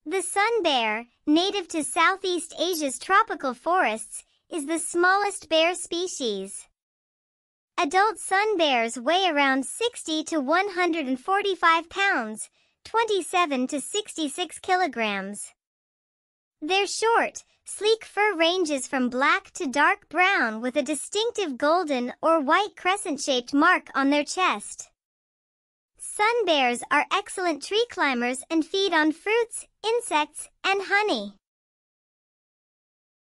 The sun bear, native to Southeast Asia's tropical forests, is the smallest bear species. Adult sun bears weigh around 60 to 145 pounds, 27 to 66 kilograms. Their short, sleek fur ranges from black to dark brown with a distinctive golden or white crescent-shaped mark on their chest. Sun bears are excellent tree climbers and feed on fruits, insects, and honey.